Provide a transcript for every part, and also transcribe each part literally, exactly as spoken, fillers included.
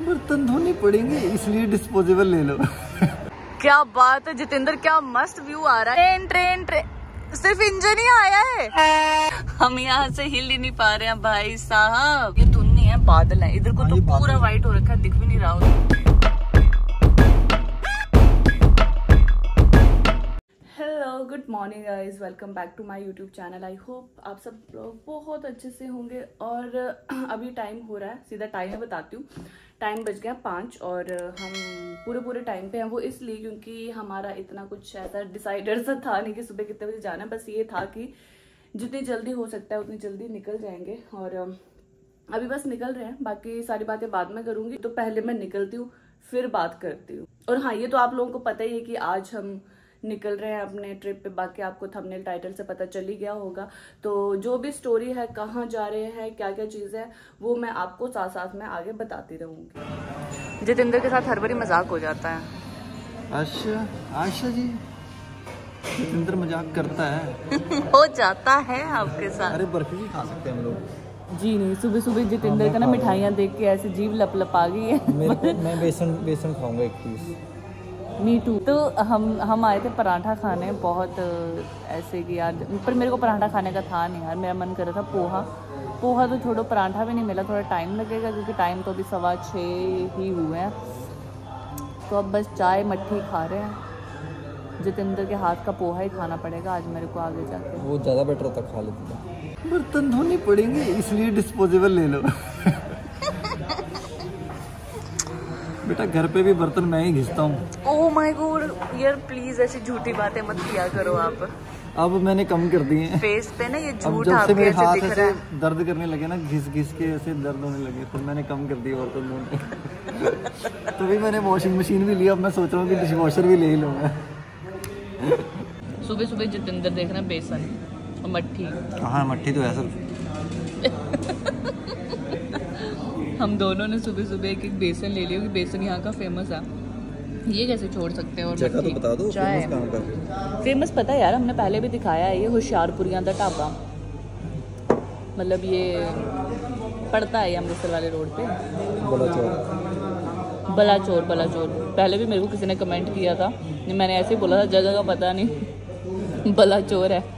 बर्तन धोने पड़ेंगे इसलिए डिस्पोजेबल ले लो। क्या बात है जितेंद्र, क्या मस्त व्यू आ रहा है। ट्रेन ट्रेन ट्रेन सिर्फ इंजन ही आया है, हम यहाँ से हिल ही नहीं पा रहे हैं भाई साहब। ये धुंध नहीं है, बादल है। इधर को तो पूरा व्हाइट हो रखा है, दिख भी नहीं रहा होगा। Hello good morning guys, welcome back to my YouTube channel. I hope आप सब लोग बहुत अच्छे से होंगे। और अभी टाइम हो रहा है, सीधा टाइम में बताती हूँ। टाइम बज गया पाँच और हम पूरे पूरे टाइम पे हैं। वो इसलिए क्योंकि हमारा इतना कुछ ऐसा डिसाइडर सा था नहीं कि सुबह कितने बजे जाना है। बस ये था कि जितनी जल्दी हो सकता है उतनी जल्दी निकल जाएंगे। और अभी बस निकल रहे हैं, बाकी सारी बातें बाद में करूँगी। तो पहले मैं निकलती हूँ फिर बात करती हूँ। और हाँ, ये तो आप लोगों को पता ही है कि आज हम निकल रहे हैं अपने ट्रिप पे। बाकी आपको थंबनेल टाइटल से पता चल ही गया होगा। तो जो भी स्टोरी है, कहाँ जा रहे हैं, क्या क्या चीज़ है, वो मैं आपको साथ साथ में आगे बताती रहूँगी। जितेंद्र के साथ हर बारी मजाक हो जाता है। अच्छा आशा जी, जितेंद्र मजाक करता है हो जाता है आपके साथ। अरे बर्फी भी खा सकते हैं हम लोग। जी नहीं, सुबह सुबह जितेंद्र का ना मिठाइयाँ देख के ऐसे जीभ लप लप आ गई है। मेरे मैं बेसन बेसन खाऊंगा एक पीस। Me to. तो हम हम आए थे पराठा खाने, बहुत ऐसे कि यार, पर मेरे को पराठा खाने का था नहीं यार। मेरा मन कर रहा था पोहा। पोहा तो छोड़ो, पराठा भी नहीं मिला। थोड़ा टाइम लगेगा क्योंकि टाइम तो अभी सवा छः ही हुए हैं। तो अब बस चाय मट्ठी खा रहे हैं। जितेंद्र के हाथ का पोहा ही खाना पड़ेगा आज मेरे को आगे जाके। वो ज़्यादा बेटर होता खा लेते। बर्तन धोने पड़ेंगे इसलिए डिस्पोजेबल ले लो। बेटा घर पे भी बर्तन मैं ही घिसता हूँ। ओह माय गॉड यार, प्लीज ऐसी झूठी बातें मत किया करो आप। अब मैंने कम कर दिए हैं। फेस पे ना ये झूठ आपके मेरे हाथ ऐसे ऐसे दर्द करने लगे ना, घिस घिस के ऐसे दर्द होने लगे, तो मैंने कम कर दिया बर्तन धोने। तो भी मैंने वॉशिंग मशीन भी लिया। अब मैं सोच रहा हूँ कि डिश वॉशर भी ले ही लूँगा। सुबह सुबह जितेंद्र देखना बेसन और मट्ठी। हाँ मट्ठी तो है सर। हम दोनों ने सुबह सुबह एक एक बेसन ले लिया, क्योंकि बेसन यहाँ का फेमस है। ये कैसे छोड़ सकते हैं। और जगह तो बता दो, चाय फेमस कहाँ का? फेमस पता है यार, हमने पहले भी दिखाया है। ये होशियारपुरिया दा ढाबा, मतलब ये पड़ता है अमृतसर वाले रोड पे। बलाचौर बलाचौर बलाचौर पहले भी मेरे को किसी ने कमेंट किया था, मैंने ऐसे ही बोला था, जगह का पता नहीं। बलाचौर है।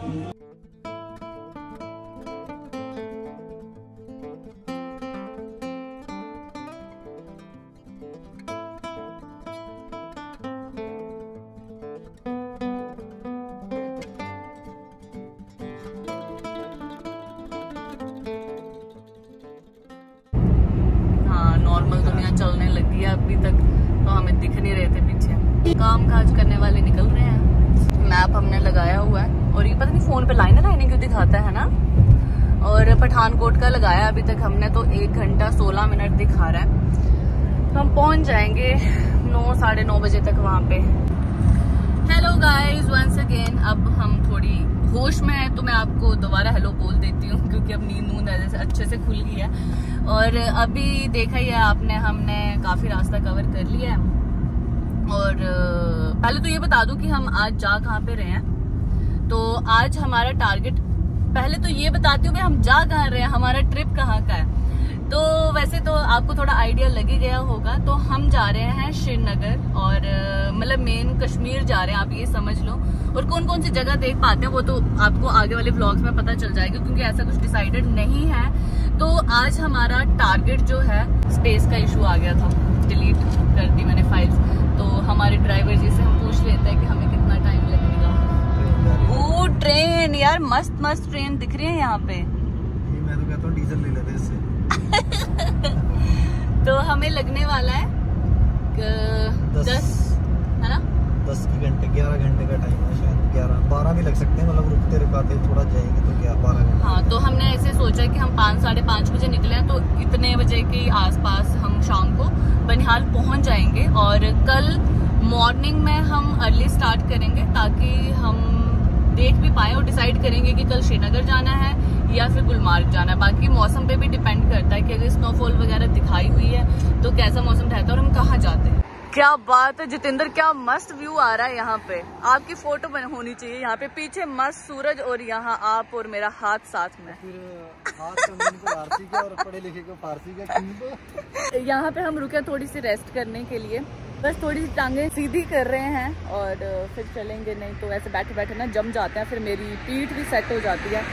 नॉर्मल दुनिया चलने लगी है, अभी तक तो हमें दिख नहीं रहे थे पीछे। काम काज करने वाले निकल रहे हैं। मैप हमने लगाया हुआ है और ये पता नहीं फोन पे लाइनें लाइनें क्यों दिखाता है ना। और पठानकोट का लगाया अभी तक हमने, तो एक घंटा सोलह मिनट दिखा रहा है। हम पहुंच जाएंगे नौ साढ़े नौ बजे तक वहां पे। Hello guys once again. अब हम थोड़ी होश में है तो मैं आपको दोबारा हेलो बोल देती हूँ, क्योंकि अब नींद नूंद ऐसे अच्छे से खुल गई है। और अभी देखा ही है आपने, हमने काफी रास्ता कवर कर लिया है। और पहले तो ये बता दूं कि हम आज जा कहाँ पे रहे हैं। तो आज हमारा टारगेट, पहले तो ये बताती हूँ कि हम जा कहाँ रहे हैं, हमारा ट्रिप कहाँ का है। तो वैसे तो आपको थोड़ा आइडिया लग ही गया होगा। तो हम जा रहे हैं श्रीनगर, और मतलब मेन कश्मीर जा रहे हैं, आप ये समझ लो। और कौन कौन सी जगह देख पाते हैं वो तो आपको आगे वाले व्लॉग्स में पता चल जाएगा, क्योंकि ऐसा कुछ डिसाइडेड नहीं है। तो आज हमारा टारगेट जो है, स्पेस का इशू आ गया था, डिलीट कर दी मैंने फाइल्स। तो हमारे ड्राइवर जी से हम पूछ लेते हैं कि हमें कितना टाइम लगेगा। ओ ट्रेन यार, मस्त मस्त ट्रेन दिख रही है यहाँ पे। मैं तो कहता हूँ डीजल ले लेते इससे। तो हमें लगने वाला है दस, दस है ना, दस घंटे ग्यारह घंटे का टाइम है शायद। ग्यारह बारह भी लग सकते हैं, मतलब रुकते रुकाते थोड़ा जाएंगे तो ग्यारह बारह घंटे। हाँ, तो हमने ऐसे सोचा कि हम पाँच साढ़े पाँच बजे निकले हैं, तो इतने बजे के आसपास हम शाम को बनिहाल पहुंच जाएंगे। और कल मॉर्निंग में हम अर्ली स्टार्ट करेंगे, ताकि हम देख भी पाए और डिसाइड करेंगे कि कल श्रीनगर जाना है या फिर गुलमार्ग जाना है। बाकी मौसम पे भी डिपेंड करता है कि अगर स्नोफॉल वगैरह दिखाई हुई है तो कैसा मौसम रहता है और हम कहाँ जाते हैं। क्या बात है जितेंद्र, क्या मस्त व्यू आ रहा है यहाँ पे। आपकी फोटो बन होनी चाहिए यहाँ पे, पीछे मस्त सूरज और यहाँ आप और मेरा हाथ साथ में। फिर हाथ फारसी का और पढ़े लिखे को फारसी का। यहाँ पे हम रुके थोड़ी सी रेस्ट करने के लिए, बस थोड़ी सी टांगे सीधी कर रहे हैं और फिर चलेंगे, नहीं तो ऐसे बैठे बैठे ना जम जाते हैं, फिर मेरी पीठ भी सेट हो जाती है।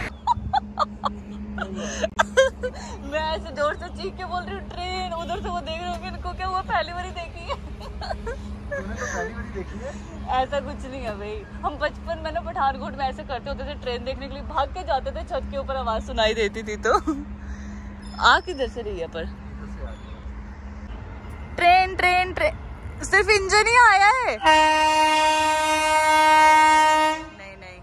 मैं ऐसे जोर से चीख के बोल रही हूँ ट्रेन, उधर से वो देख रहे होंगे इनको क्या हुआ, पहली बार देखी है। तो पहली बार देखी है? ऐसा कुछ नहीं है भाई, हम बचपन में ना पठानकोट में ऐसे करते होते थे, ट्रेन देखने के लिए भाग के जाते थे, छत के ऊपर आवाज सुनाई देती थी। तो आ किधर से रही है पर ट्रेन ट्रेन ट्रेन सिर्फ इंजन ही आया है। नहीं नहीं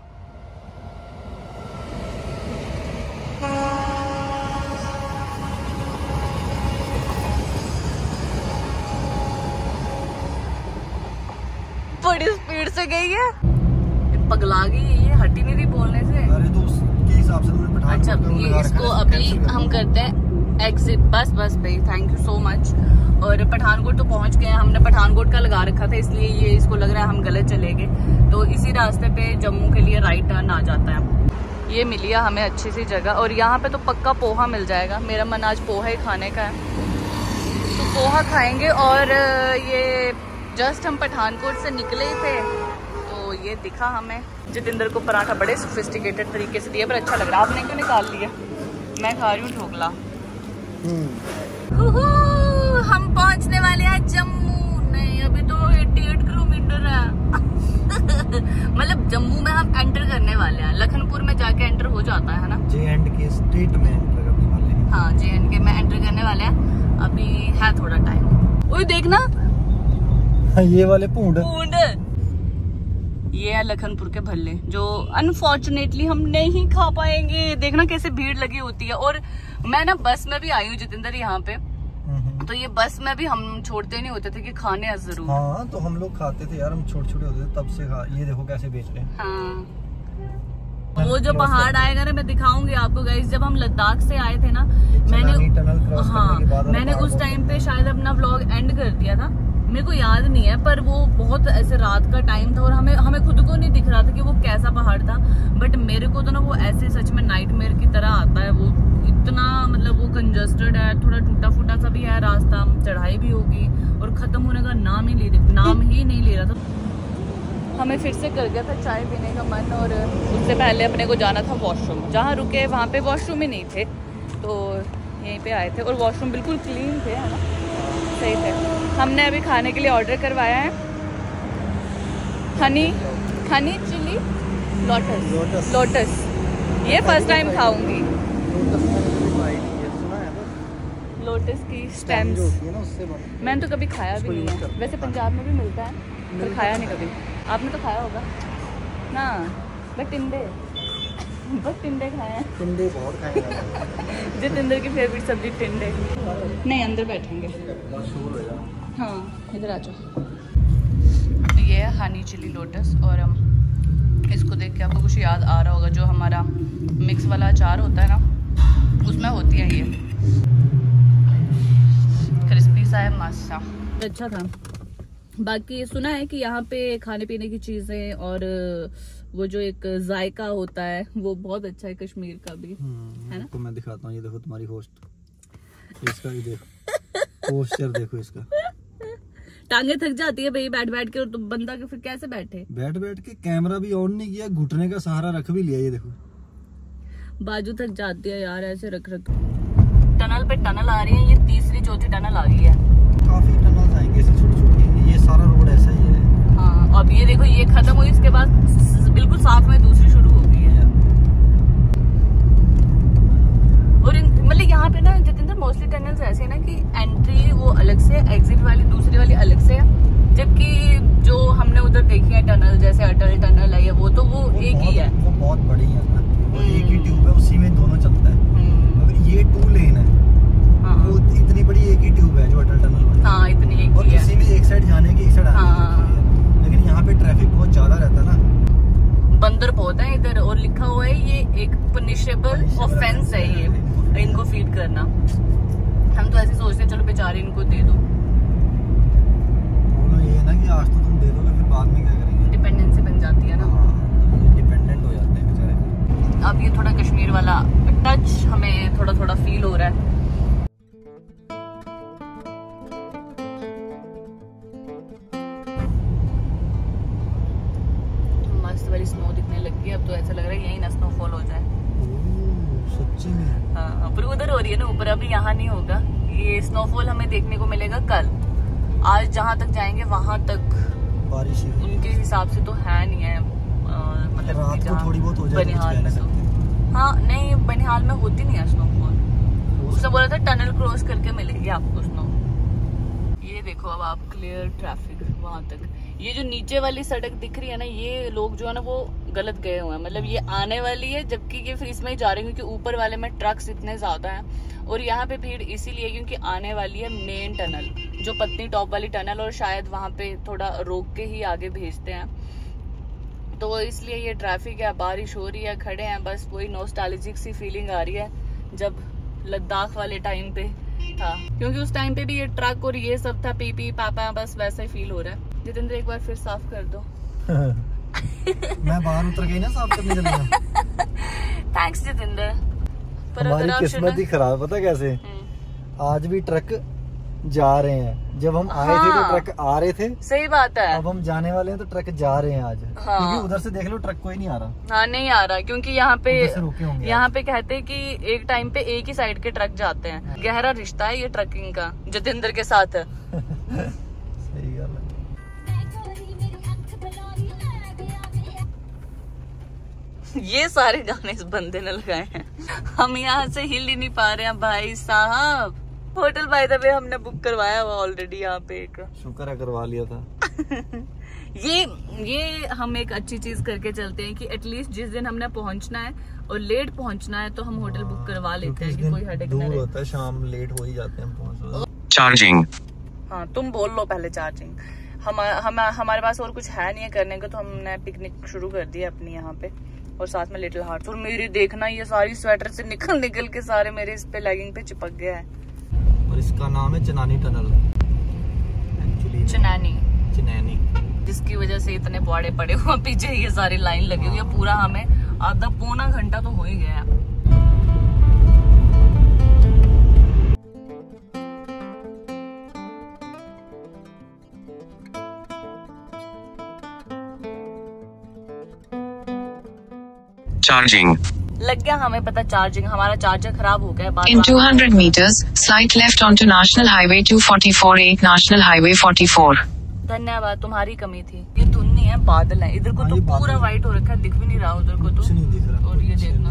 बड़ी स्पीड से गई है, पगला गई है, ये हटी नहीं रही बोलने से। अरे तो उसके हिसाब से मैंने पठानकोट अच्छा ये इसको अभी हम करते हैं एग्जिट। बस बस भाई थैंक यू सो मच। और पठानकोट तो पहुंच गए हैं, हमने पठानकोट का लगा रखा था इसलिए ये इसको लग रहा है हम गलत चले गए, तो इसी रास्ते पे जम्मू के लिए राइट टर्न आ जाता है। ये मिली है हमें अच्छी सी जगह और यहाँ पे तो पक्का पोहा मिल जाएगा। मेरा मन आज पोहा ही खाने का है, तो पोहा खाएंगे। और ये जस्ट हम पठानकोट से निकले ही थे तो ये दिखा हमें। जितेंद्र को पराठा बड़े सोफिस्टिकेटेड तरीके से दिया, पर अच्छा लग रहा है। आपने क्यों निकाल लिया? मैं खा रही हूँ ढोकला। हम पहुंचने वाले हैं जम्मू। नहीं अभी तो अठासी किलोमीटर है। मतलब जम्मू में हम एंटर करने वाले हैं, लखनपुर में जाके एंटर हो जाता है ना, जे एंड के स्टेट में एंटर करने वाले हैं। हाँ जे एंड के में एंटर करने वाले हैं, अभी है थोड़ा टाइम। ओए देखना ये वाले पूंड पूंड, ये है लखनपुर के भल्ले जो अनफॉर्चुनेटली हम नहीं खा पाएंगे। देखना कैसे भीड़ लगी होती है। और मैं ना बस में भी आई हूँ जितेंद्र यहाँ पे, तो ये बस में भी हम छोड़ते नहीं होते थे कि खाने हैं जरूर। हाँ तो हम लोग खाते थे यार, हम छोटे छोटे होते थे तब से खा। ये देखो कैसे बेच रहे हैं। हाँ वो जो पहाड़ आएगा ना मैं दिखाऊंगी आपको गाइस। जब हम लद्दाख से आए थे ना, मैंने हाँ मैंने उस टाइम पे शायद अपना व्लॉग एंड कर दिया था, मेरे को याद नहीं है, पर वो बहुत ऐसे रात का टाइम था और हमें हमें खुद को नहीं दिख रहा था कि वो कैसा पहाड़ था। बट मेरे को तो ना वो ऐसे सच में नाइटमेयर की तरह आता है। वो इतना मतलब वो कंजस्टेड है, थोड़ा टूटा फूटा सा भी है रास्ता, चढ़ाई भी होगी और खत्म होने का नाम ही ले नाम ही नहीं ले रहा था। हमें फिर से कर गया था चाय पीने का मन, और उससे पहले अपने को जाना था वॉशरूम। जहाँ रुके वहाँ पे वॉशरूम ही नहीं थे, तो यहीं पे आए थे और वॉशरूम बिल्कुल क्लीन थे, है ना, सही थे। हमने अभी खाने के लिए ऑर्डर करवाया है honey honey chilli lotus lotus. ये फर्स्ट टाइम खाऊंगी। लोटस की स्टेम्स मैंने तो कभी खाया भी नहीं है। वैसे पंजाब में भी मिलता है पर खाया नहीं कभी। आपने तो खाया होगा ना? बट टिंडे बस टिंडे खाए हैं। टिंडे बहुत खाए हैं। जितेंद्र की फेवरेट सब्जी टिंडे। नहीं अंदर बैठेंगे। हाँ इधर आ जाओ। ये है हनी चिली लोटस और हम इसको देख के आपको कुछ याद आ रहा होगा, जो हमारा मिक्स वाला अचार होता है ना, उसमें होती है ये क्रिस्पी सा है, मस्त सा, अच्छा था। बाकी सुना है कि यहाँ पे खाने पीने की चीजें और वो जो एक जायका होता है वो बहुत अच्छा है, कश्मीर का भी है ना। तो मैं दिखाता हूँ, ये देखो तुम्हारी होस्ट, इसका भी देखो पोस्चर देखो इसका। टांगे थक जाती है भाई बैठ बैठ के, और तुम बंदा के फिर कैसे बैठे? बैठ बैठ के कैमरा भी ऑन नहीं किया, घुटने का सहारा रख भी लिया। ये देखो बाजू थक जाती है यार ऐसे रख रख। टनल पे टनल आ रही है, ये तीसरी चौथी टनल आ गई है। काफी टनल आएंगे छोटी छोटी, ये सारा रोड ऐसा ही है। हाँ अब ये देखो ये खत्म हुई, इसके बाद बिल्कुल साथ में दूसरी शुरू हो गई है। और मतलब यहाँ पे ना जितेंद्र मोस्टली टनल्स ऐसे है ना कि एंट्री वो अलग से, एग्जिट वाली दूसरी वाली अलग से है, जबकि जो हमने उधर देखी है टनल जैसे अटल टनल है वो तो वो, वो एक ही है, वो बहुत बड़ी है ना, वो एक ही ट्यूब है, उसी में दोनों चलता है। अगर ये टू लेन है, हाँ। वो इतनी बड़ी एक ही ट्यूब है जो अटल टनल, हाँ इतनी एक और इसी में एक साइड जाने की एक साइड आने की, लेकिन यहाँ पे ट्रैफिक बहुत ज्यादा रहता है ना, बंदर बहुत है इधर। और लिखा हुआ है ये एक पनिशेबल ऑफेंस है ये इनको फीड करना। हम तो ऐसे सोचते हैं चलो बेचारे इनको दे दो, टच हमें थोड़ा थोड़ा फील हो रहा है। मस्त वाली स्नो दिखने लगी है अब तो, ऐसा लग रहा है यही ना स्नोफॉल हो जाए। सच्ची में? हाँ, पर उधर हो रही है ना ऊपर, अभी यहाँ नहीं होगा। ये स्नोफॉल हमें देखने को मिलेगा कल। आज जहाँ तक जाएंगे वहां तक बारिश उनके हिसाब से तो है नहीं है, मतलब रात को थोड़ी बहुत हो जाए बनिहाल में तो, हाँ नहीं बनिहाल में होती नहीं है स्नोफॉल। उसने बोला था टनल क्रॉस करके मिलेगी आपको स्नो। ये देखो अब आप क्लियर ट्रैफिक वहां तक। ये जो नीचे वाली सड़क दिख रही है ना, ये लोग जो है ना वो गलत गए हुए हैं, मतलब ये आने वाली है जबकि ये फिर इसमें ही जा रही है क्योंकि ऊपर वाले में ट्रक्स इतने ज्यादा हैं। और यहाँ पे भीड़ इसीलिए क्योंकि आने वाली है मेन टनल, जो पत्नी टॉप वाली टनल, और शायद वहां पे थोड़ा रोक के ही आगे भेजते हैं, तो इसलिए ये ट्रैफिक है। बारिश हो रही है, खड़े हैं, बस वही नॉस्टैल्जिक सी फीलिंग आ रही है जब लद्दाख वाले टाइम पे था, क्योंकि उस टाइम पे भी ये ट्रक और ये सब था, पी पी पापा, बस वैसा ही फील हो रहा है। जितेंद्र एक बार फिर साफ कर दो। मैं बाहर उतर गई ना साफ करने चली हूं। थैंक्स जितेंद्र। पर हमारी किस्मत ही खराब, पता कैसे, आज भी ट्रक जा रहे हैं, जब हम आए हाँ, थे तो ट्रक आ रहे थे। सही बात है। अब हम जाने वाले हैं तो ट्रक जा रहे हैं आज, हाँ। क्योंकि उधर से देख लो ट्रक कोई नहीं आ रहा। हाँ नहीं आ रहा, क्योंकि यहाँ पे यहाँ पे कहते हैं कि एक टाइम पे एक ही साइड के ट्रक जाते हैं। गहरा रिश्ता है ये ट्रकिंग का जितेंद्र के साथ है। सही गल है। ये सारे गाने इस बंदे ने लगाए हैं, हम यहाँ से हिल ही नहीं पा रहे हैं भाई साहब। होटल बाय द वे हमने बुक करवाया हुआ ऑलरेडी यहाँ पे एक, शुक्र है करवा लिया था। ये ये हम एक अच्छी चीज करके चलते हैं कि एटलीस्ट जिस दिन हमने पहुंचना है और लेट पहुंचना है तो हम होटल बुक करवा लेते हैं कि कोई हेडेक ना रहे। होता है, शाम लेट हो ही जाते हैं पहुंचने। चार्जिंग, हाँ तुम बोल लो पहले चार्जिंग। हम, हम हमारे पास और कुछ है नहीं है करने को, तो हमने पिकनिक शुरू कर दी अपनी यहाँ पे, और साथ में लिटिल हार्ट्स। और मेरी देखना ये सारी स्वेटर से निकल निकल के सारे मेरे इस पे लेगिंग पे चिपक गया है। और इसका नाम है चनानी टनल, एक्चुअली चनैनी चनैनी, जिसकी वजह से इतने बड़े पड़े हुए पीछे ये सारी लाइन लगी हुई है। पूरा हमें आधा पौना घंटा तो हो ही गया है। चार्जिंग लग गया हमें पता, चार्जिंग हमारा चार्जर खराब हो गया। In two hundred meters, slight left onto National Highway two forty-four, एक National Highway forty-four। धन्यवाद, तुम्हारी कमी थी। ये धुन नहीं है, बादल है। इधर को तो पूरा व्हाइट हो रखा है, दिख भी नहीं रहा उधर को तो, कुछ नहीं दिख रहा। और ये देखना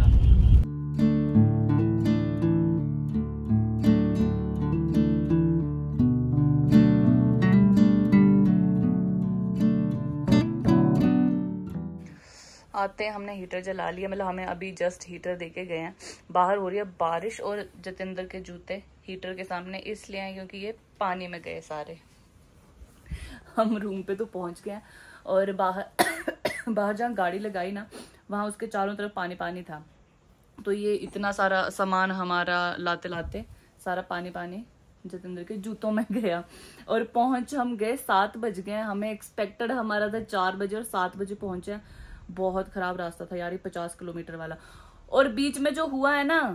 आते हैं, हमने हीटर जला लिया, मतलब हमें अभी जस्ट हीटर देके गए हैं। बाहर हो रही है बारिश और जितेंद्र के जूते हीटर के सामने इसलिए हैं क्योंकि ये पानी में गए सारे। हम रूम पे तो पहुंच गए हैं और बाहर बाहर जहाँ गाड़ी लगाई ना वहाँ उसके चारों तरफ पानी पानी था, तो ये इतना सारा सामान हमारा लाते लाते सारा पानी पानी जितेंद्र के जूतों में गया। और पहुंच हम गए सात बज गए, हमें एक्सपेक्टेड हमारा था चार बजे और सात बजे पहुंचे। बहुत खराब रास्ता था यार, ये पचास किलोमीटर वाला। और बीच में जो हुआ है ना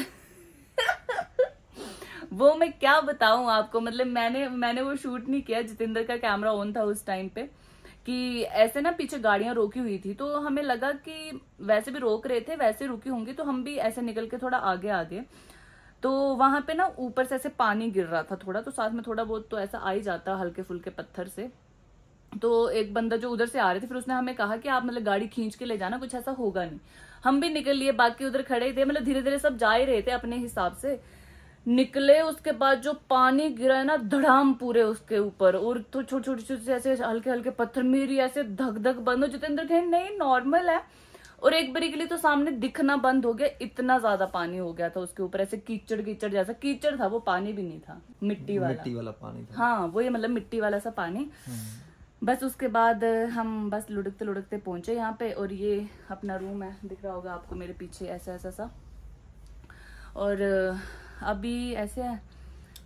वो मैं क्या बताऊं आपको, मतलब मैंने मैंने वो शूट नहीं किया, जितेंद्र का कैमरा ऑन था उस टाइम पे, कि ऐसे ना पीछे गाड़ियां रोकी हुई थी, तो हमें लगा कि वैसे भी रोक रहे थे वैसे रुकी होंगी, तो हम भी ऐसे निकल के थोड़ा आगे आगे, तो वहां पे ना ऊपर से ऐसे पानी गिर रहा था थोड़ा, तो साथ में थोड़ा बहुत तो ऐसा आ ही जाता हल्के फुल्के पत्थर से। तो एक बंदा जो उधर से आ रहे थे, फिर उसने हमें कहा कि आप मतलब गाड़ी खींच के ले जाना, कुछ ऐसा होगा नहीं। हम भी निकल लिए, बाकी उधर खड़े थे, मतलब धीरे धीरे सब जा ही रहे थे अपने हिसाब से। निकले, उसके बाद जो पानी गिरा है ना धड़ाम पूरे उसके ऊपर, और तो छोटे छोटे छोटे ऐसे हल्के हल्के पत्थर, मेरी ऐसे धक धक बंद हो। जितेंद्र कहे नहीं नॉर्मल है, और एक बारी के लिए तो सामने दिखना बंद हो गया, इतना ज्यादा पानी हो गया था उसके ऊपर, ऐसे कीचड़ कीचड़ जैसा। कीचड़ था वो, पानी भी नहीं था, मिट्टी वाला मिट्टी वाला पानी था। हाँ वो ये मतलब मिट्टी वाला सा पानी। बस उसके बाद हम बस लुढ़कते लुढ़कते पहुंचे यहाँ पे, और ये अपना रूम है, दिख रहा होगा आपको मेरे पीछे ऐसा ऐसा सा। और अभी ऐसे है,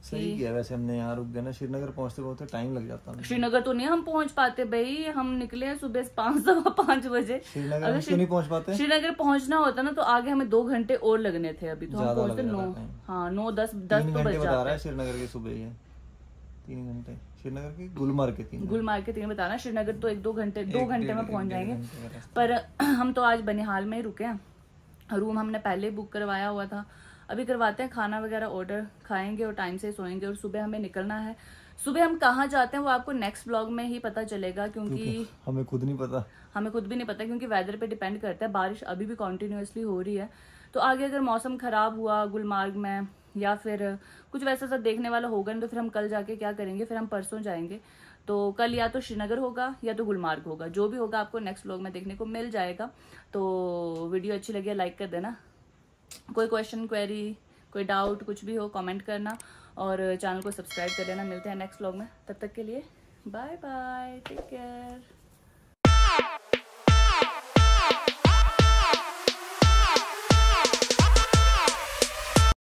सही किया वैसे हमने यहाँ रुक गए ना, श्रीनगर पहुंचते पहुंचते टाइम लग जाता है। श्रीनगर तो नहीं हम पहुंच पाते भाई, हम निकले हैं सुबह पाँच सवा पाँच बजे। श्रीनगर हम क्यों नहीं पहुंच पाते? श्रीनगर पहुंचना होता ना तो आगे हमें दो घंटे और लगने थे, अभी तो हम पहुंचते नौ, हाँ नौ दस दस तो बज जाता है। श्रीनगर के सुबह है तीन घंटे, श्रीनगर के गुलमर्ग के तीन गुलमर्ग के तीन बता रहा, श्रीनगर तो एक दो घंटे दो घंटे में पहुंच जाएंगे। पर हम तो आज बनिहाल में ही रुके हैं, रूम हमने पहले बुक करवाया हुआ था, अभी करवाते हैं खाना वगैरह ऑर्डर, खाएंगे और टाइम से सोएंगे और सुबह हमें निकलना है। सुबह हम कहाँ जाते हैं वो आपको नेक्स्ट ब्लॉग में ही पता चलेगा, क्योंकि, क्योंकि हमें खुद नहीं पता हमें खुद भी नहीं पता क्योंकि वेदर पे डिपेंड करता है। बारिश अभी भी कॉन्टिन्यूसली हो रही है, तो आगे अगर मौसम खराब हुआ गुलमर्ग में या फिर कुछ वैसा सा देखने वाला होगा नहीं तो फिर हम कल जाके क्या करेंगे, फिर हम परसों जाएंगे। तो कल या तो श्रीनगर होगा या तो गुलमर्ग होगा, जो भी होगा आपको नेक्स्ट व्लॉग में देखने को मिल जाएगा। तो वीडियो अच्छी लगी लाइक कर देना, कोई क्वेश्चन क्वेरी कोई डाउट कुछ भी हो कमेंट करना और चैनल को सब्सक्राइब कर लेना। मिलते हैं नेक्स्ट व्लॉग में, तब तक के लिए बाय बाय, टेक केयर।